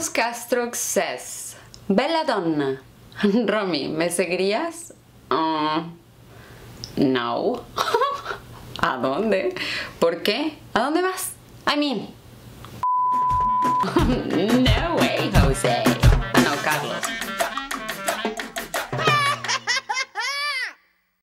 Carloscastrox says, Bella donna. Romy, ¿me seguirías? No. ¿A dónde? ¿Por qué? ¿A dónde vas? I mean...